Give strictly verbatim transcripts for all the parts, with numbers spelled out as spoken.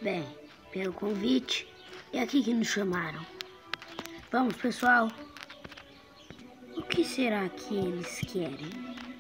Bem, pelo convite, é aqui que nos chamaram. Vamos, pessoal. O que será que eles querem?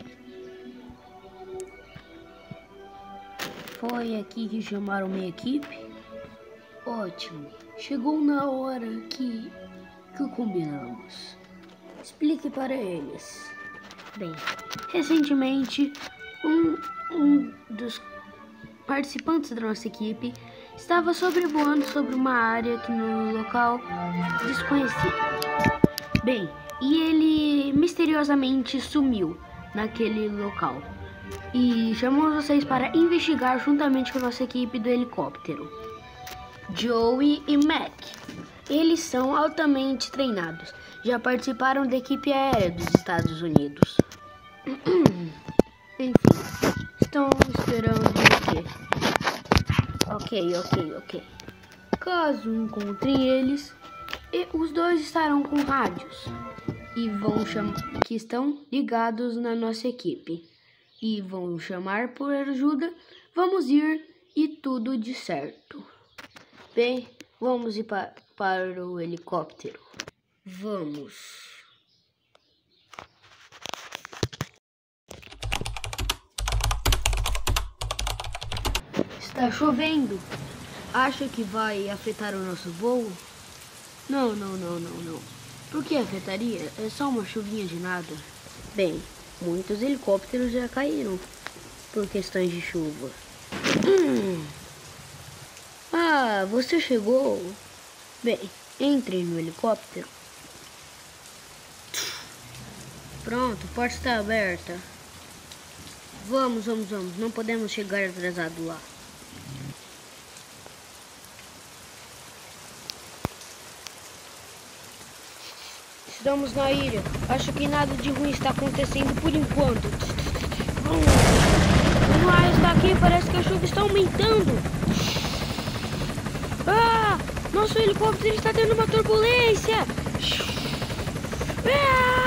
Foi aqui que chamaram minha equipe? Ótimo. Chegou na hora que, que combinamos. Explique para eles. Bem, recentemente, um, um dos participantes da nossa equipe estava sobrevoando sobre uma área aqui no local desconhecido. Bem, e ele misteriosamente sumiu naquele local. E chamamos vocês para investigar juntamente com a nossa equipe do helicóptero. Joey e Mac. Eles são altamente treinados. Já participaram da equipe aérea dos Estados Unidos. Enfim, estão esperando o quê? Ok, ok, ok. Caso encontrem eles, e os dois estarão com rádios e vão chamar que estão ligados na nossa equipe e vão chamar por ajuda. Vamos ir e tudo de certo. Bem, vamos ir pa para o helicóptero. Vamos. Está chovendo. Acha que vai afetar o nosso voo? Não, não, não, não, não. Por que afetaria? É só uma chuvinha de nada. Bem, muitos helicópteros já caíram por questões de chuva. Hum. Ah, você chegou? Bem, entre no helicóptero. Pronto, a porta está aberta. Vamos, vamos, vamos. Não podemos chegar atrasado lá. Estamos na ilha. Acho que nada de ruim está acontecendo por enquanto. O ar está aqui, parece que a chuva está aumentando. Ah! Nosso helicóptero está tendo uma turbulência. Ah!